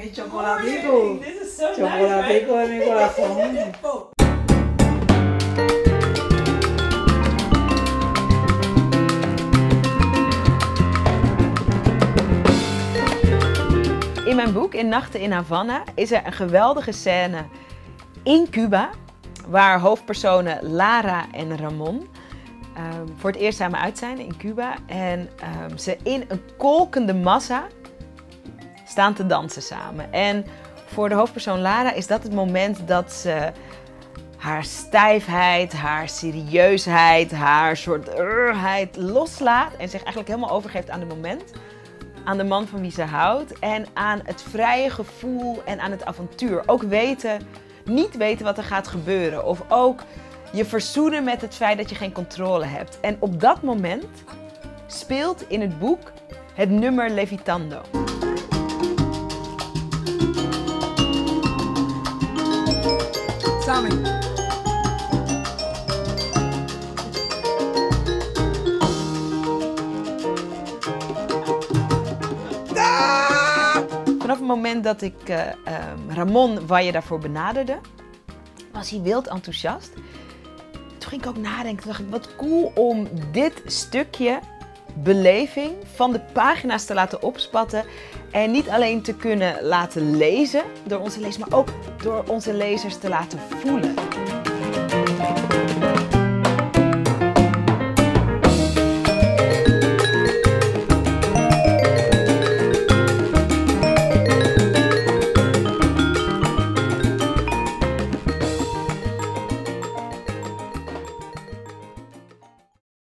mi chocolatico. This is so Chocolatico nice, de mi corazón. In mijn boek In Nachten in Havana is er een geweldige scène in Cuba, waar hoofdpersonen Lara en Ramon voor het eerst samen uit zijn in Cuba en ze in een kolkende massa staan te dansen samen. En voor de hoofdpersoon Lara is dat het moment dat ze haar stijfheid, haar serieusheid, haar soort loslaat en zich eigenlijk helemaal overgeeft aan het moment. Aan de man van wie ze houdt en aan het vrije gevoel en aan het avontuur. Ook niet weten wat er gaat gebeuren. Of ook je verzoenen met het feit dat je geen controle hebt. En op dat moment speelt in het boek het nummer Levitando. Samen. Vanaf het moment dat ik Ramon, waar je daarvoor benaderde, was hij wild enthousiast. Toen ging ik ook nadenken, dacht ik, wat cool om dit stukje beleving van de pagina's te laten opspatten. En niet alleen te kunnen laten lezen door onze lezers, maar ook door onze lezers te laten voelen.